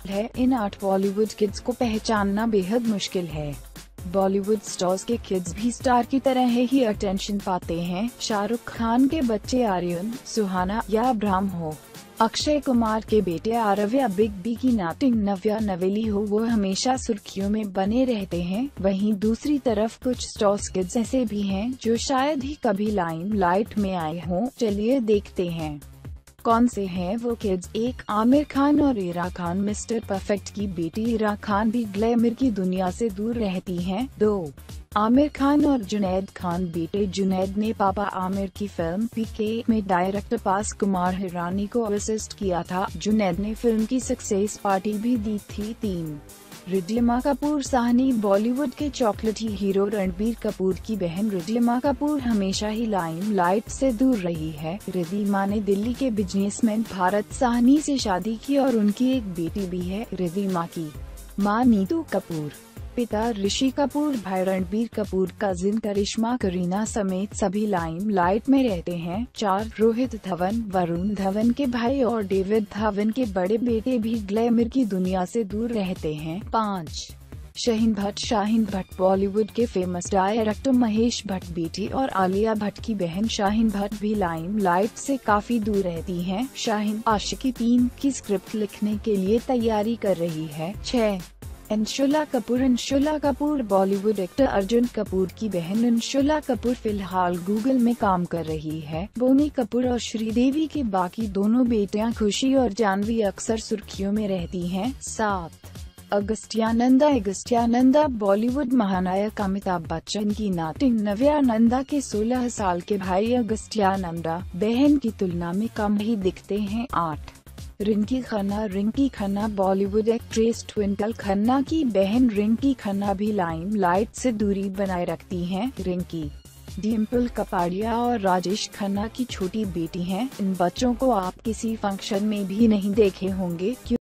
है। इन 8 बॉलीवुड किड्स को पहचानना बेहद मुश्किल है। बॉलीवुड स्टार्स के किड्स भी स्टार की तरह ही अटेंशन पाते हैं। शाहरुख खान के बच्चे आर्यन, सुहाना या अब्राहम हो, अक्षय कुमार के बेटे आरव या बिग बी की नाटिंग नव्या नवेली हो, वो हमेशा सुर्खियों में बने रहते हैं। वहीं दूसरी तरफ कुछ स्टार्स किड्स ऐसे भी हैं जो शायद ही कभी लाइमलाइट में आए हों। चलिए देखते हैं कौन से हैं वो किड्स। 1. आमिर खान और इरा खान। मिस्टर परफेक्ट की बेटी इरा खान भी ग्लैमर की दुनिया से दूर रहती हैं। 2. आमिर खान और जुनैद खान। बेटे जुनैद ने पापा आमिर की फिल्म पीके में डायरेक्टर पास कुमार हिरानी को असिस्ट किया था। जुनैद ने फिल्म की सक्सेस पार्टी भी दी थी। 3. रिद्धिमा कपूर साहनी। बॉलीवुड के चॉकलेटी हीरो रणबीर कपूर की बहन रिद्धिमा कपूर हमेशा ही लाइमलाइट से दूर रही है। रिद्धिमा ने दिल्ली के बिजनेसमैन भारत साहनी से शादी की और उनकी एक बेटी भी है। रिद्धिमा की मां नीतू कपूर, पिता ऋषि कपूर, भाई रणबीर कपूर, कजिन करिश्मा करीना समेत सभी लाइमलाइट में रहते हैं। 4. रोहित धवन। वरुण धवन के भाई और डेविड धवन के बड़े बेटे भी ग्लैमर की दुनिया से दूर रहते हैं। 5. शाहीन भट्ट। शाहीन भट्ट बॉलीवुड के फेमस डायरेक्टर महेश भट्ट बेटी और आलिया भट्ट की बहन शाहीन भट्ट भी लाइमलाइट से काफी दूर रहती हैं। शाहीन आशिकी 3 की स्क्रिप्ट लिखने के लिए तैयारी कर रही है। 6. अंशुला कपूर। अंशुला कपूर बॉलीवुड एक्टर अर्जुन कपूर की बहन अंशुला कपूर फिलहाल गूगल में काम कर रही है। बोनी कपूर और श्रीदेवी के बाकी दोनों बेटियां खुशी और जानवी अक्सर सुर्खियों में रहती हैं। 7. अगस्त्या नंदा। अगस्त्या नंदा बॉलीवुड महानायक अमिताभ बच्चन की नातिन नव्या नंदा के 16 साल के भाई अगस्त्या नंदा बहन की तुलना में कम ही दिखते हैं। 8. रिंकी खन्ना। रिंकी खन्ना बॉलीवुड एक्ट्रेस ट्विंकल खन्ना की बहन रिंकी खन्ना भी लाइमलाइट से दूरी बनाए रखती हैं। रिंकी डिम्पल कपाड़िया और राजेश खन्ना की छोटी बेटी हैं। इन बच्चों को आप किसी फंक्शन में भी नहीं देखे होंगे।